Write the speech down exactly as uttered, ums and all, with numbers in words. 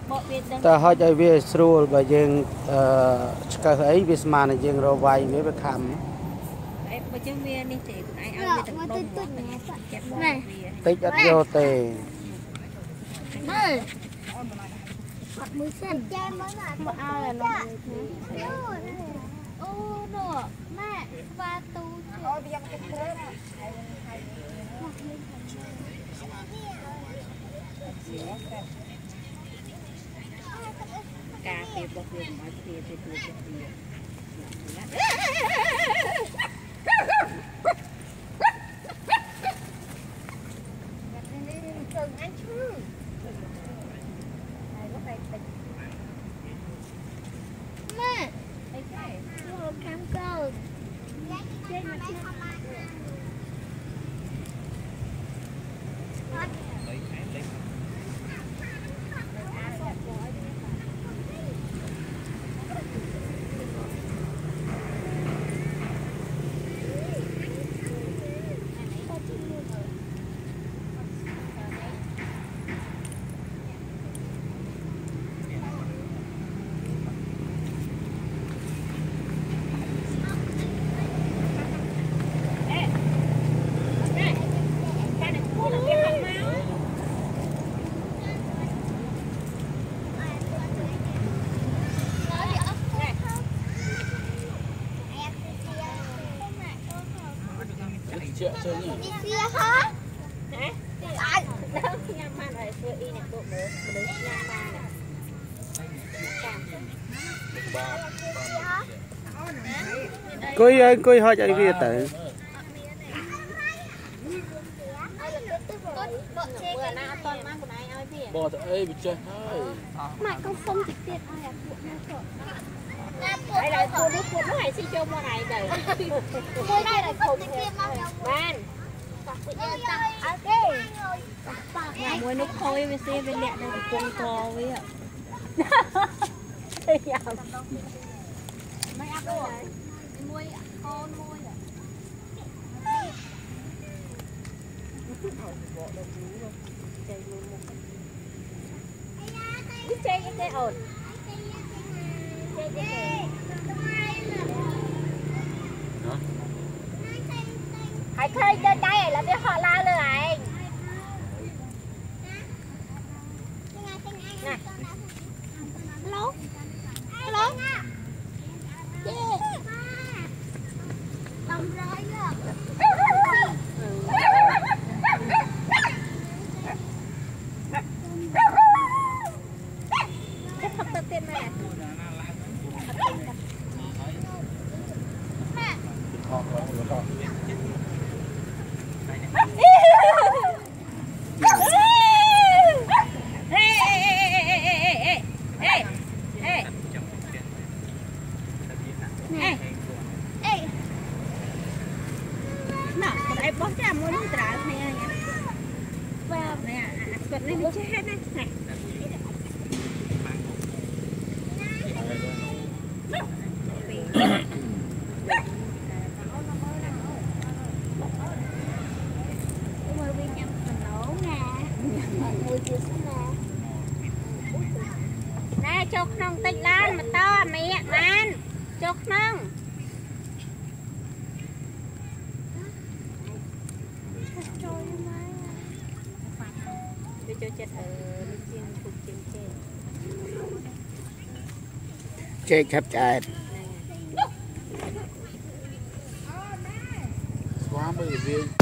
ta hỏi cho về sưu và dương cái ấy về mà là dương rồi vay với cái khám tích ít vô tề mười sen một ao là nó ô nọ mẹ và tu cà phê bột đường mà phê phê phê phê mẹ một cam câu chơi nhỉ? Đi xia hả? Hả? Ai? Đâu nhà man ở xưa y này bộ bố, bố nhà man này. Coi ơi, coi hỏi cho cái tử. Bỏ ấy bị chơi thôi. Mày con không trực tiếp ai à? Đây là cô nước cô nước hay xí cho mua này rồi. Đây là không trực tiếp mang Man. nhà mua nước khôi với xe với lẹ đây con to với ạ. Mấy ăn rồi. Mua con mua à. Biết chơi cái cái ổn. Hãy khơi chơi đây là biết họ la rồi anh. Nè. Hello. Hello. Yeah. Đồng rồi rồi. Chắc không tên tên này. Bó ra mua nước trà này nha. Vào nè, quật này nó chết hết đấy. Này. Nè, chốt nông tích lan mà to mẹ man. Chốt nông. Chơi khắp trái xóa bởi vì